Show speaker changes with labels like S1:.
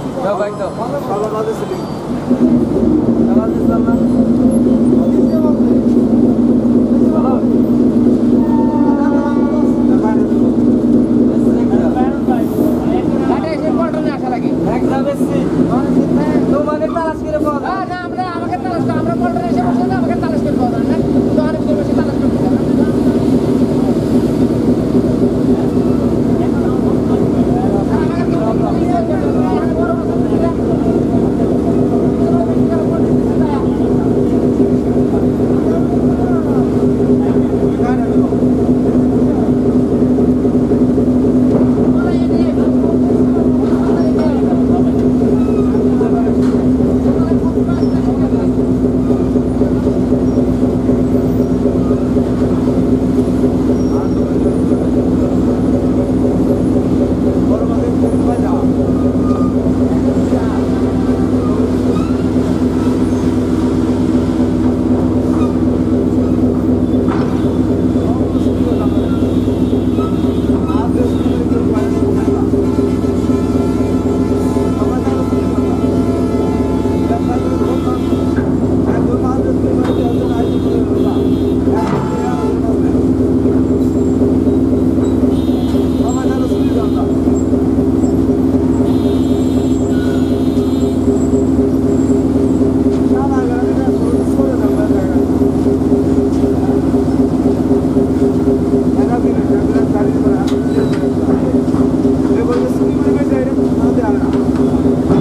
S1: দাও ভাই দাও
S2: ভালো কাজে ছিলি
S1: নামাজ ইসলাম না তোমাদের তালাশ করে পাওয়া যায়
S3: না আমরা আমাকে তালাশ করো আমরা পল্টনে এসে বসে না আমাকে তালাশ করে পাওয়া যায় না দোকানে ভিতরে বসে তালাশ করতে হবে
S2: Agora,